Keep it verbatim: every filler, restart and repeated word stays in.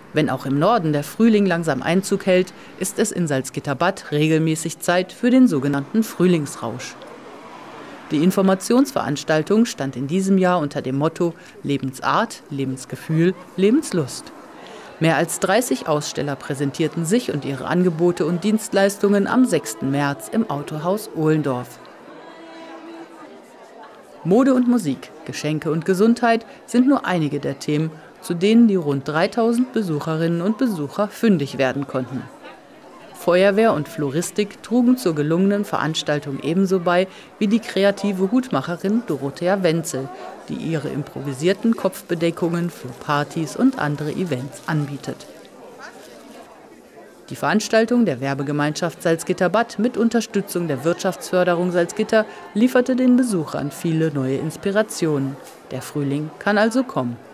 Wenn auch im Norden der Frühling langsam Einzug hält, ist es in Salzgitter-Bad regelmäßig Zeit für den sogenannten Frühlingsrausch. Die Informationsveranstaltung stand in diesem Jahr unter dem Motto Lebensart, Lebensgefühl, Lebenslust. Mehr als dreißig Aussteller präsentierten sich und ihre Angebote und Dienstleistungen am sechsten März im Autohaus Ohlendorf. Mode und Musik, Geschenke und Gesundheit sind nur einige der Themen, zu denen die rund dreitausend Besucherinnen und Besucher fündig werden konnten. Feuerwehr und Floristik trugen zur gelungenen Veranstaltung ebenso bei wie die kreative Hutmacherin Dorothea Wenzel, die ihre improvisierten Kopfbedeckungen für Partys und andere Events anbietet. Die Veranstaltung der Werbegemeinschaft Salzgitter-Bad mit Unterstützung der Wirtschaftsförderung Salzgitter lieferte den Besuchern viele neue Inspirationen. Der Frühling kann also kommen.